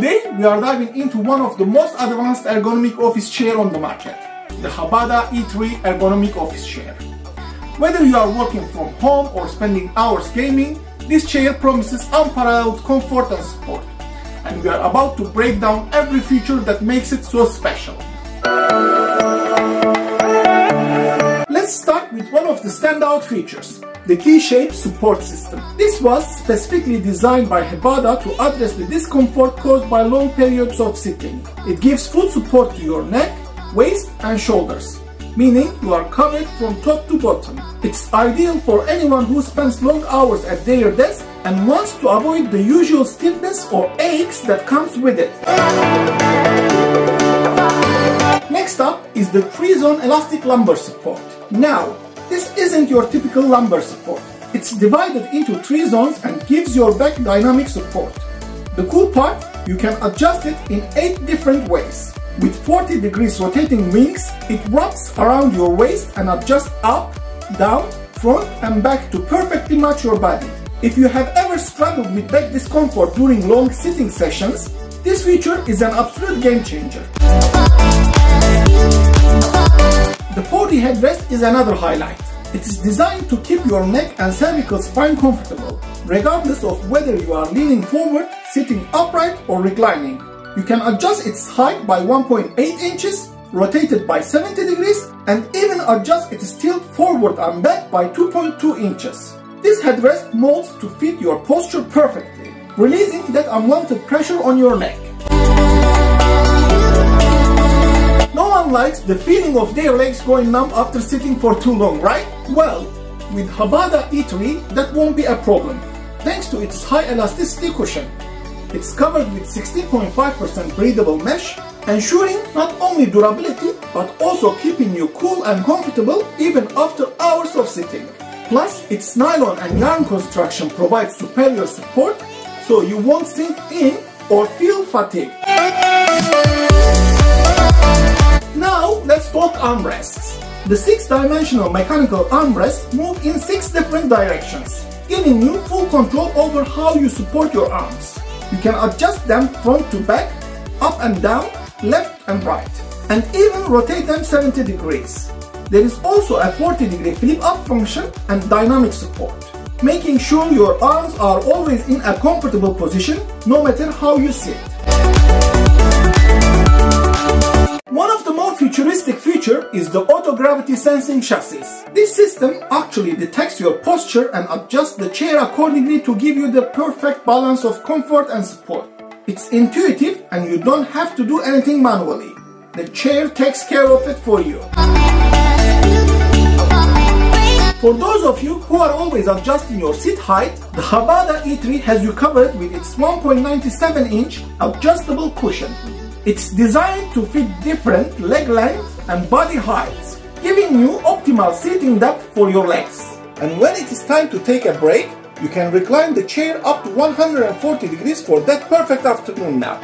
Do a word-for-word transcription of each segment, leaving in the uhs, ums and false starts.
Today we are diving into one of the most advanced ergonomic office chair on the market, the H B A D A E three Ergonomic Office Chair. Whether you are working from home or spending hours gaming, this chair promises unparalleled comfort and support. And we are about to break down every feature that makes it so special. Let's start with one of the standout features, the T-shaped support system. This was specifically designed by H B A D A to address the discomfort caused by long periods of sitting. It gives full support to your neck, waist and shoulders, meaning you are covered from top to bottom. It's ideal for anyone who spends long hours at their desk and wants to avoid the usual stiffness or aches that comes with it. Next up is the three-zone elastic lumbar support. Now, this isn't your typical lumbar support. It's divided into three zones and gives your back dynamic support. The cool part, you can adjust it in eight different ways. With forty degrees rotating wings, it wraps around your waist and adjusts up, down, front and back to perfectly match your body. If you have ever struggled with back discomfort during long sitting sessions, this feature is an absolute game changer. The four D headrest is another highlight. It is designed to keep your neck and cervical spine comfortable, regardless of whether you are leaning forward, sitting upright or reclining. You can adjust its height by one point eight inches, rotate it by seventy degrees, and even adjust its tilt forward and back by two point two inches. This headrest molds to fit your posture perfectly, releasing that unwanted pressure on your neck. No one likes the feeling of their legs going numb after sitting for too long, right? Well, with H B A D A E three, that won't be a problem, thanks to its high elasticity cushion. It's covered with sixteen point five percent breathable mesh, ensuring not only durability, but also keeping you cool and comfortable even after hours of sitting. Plus, its nylon and yarn construction provides superior support, so you won't sink in or feel fatigue. Now, let's talk armrests. The six-dimensional mechanical armrests move in six different directions, giving you full control over how you support your arms. You can adjust them front to back, up and down, left and right, and even rotate them seventy degrees. There is also a forty degree flip-up function and dynamic support, making sure your arms are always in a comfortable position, no matter how you sit. One of the more futuristic features is the auto-gravity sensing chassis. This system actually detects your posture and adjusts the chair accordingly to give you the perfect balance of comfort and support. It's intuitive and you don't have to do anything manually. The chair takes care of it for you. For those of you who are always adjusting your seat height, the H B A D A E three has you covered with its one point nine seven inch adjustable cushion. It's designed to fit different leg lengths and body heights, giving you optimal seating depth for your legs. And when it is time to take a break, you can recline the chair up to one hundred forty degrees for that perfect afternoon nap.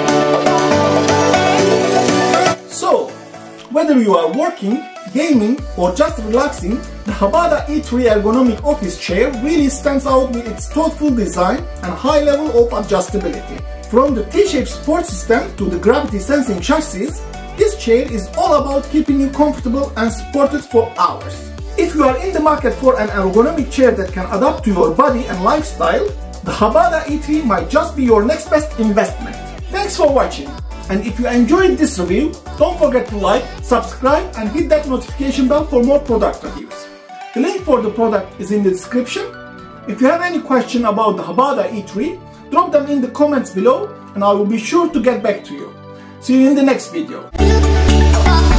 So, whether you are working, gaming or just relaxing, the H B A D A E three Ergonomic Office Chair really stands out with its thoughtful design and high level of adjustability. From the T-shaped support system to the gravity sensing chassis, this chair is all about keeping you comfortable and supported for hours. If you are in the market for an ergonomic chair that can adapt to your body and lifestyle, the H B A D A E three might just be your next best investment. Thanks for watching, and if you enjoyed this review, don't forget to like, subscribe and hit that notification bell for more product reviews. The link for the product is in the description. If you have any question about the H B A D A E three, drop them in the comments below and I will be sure to get back to you. See you in the next video.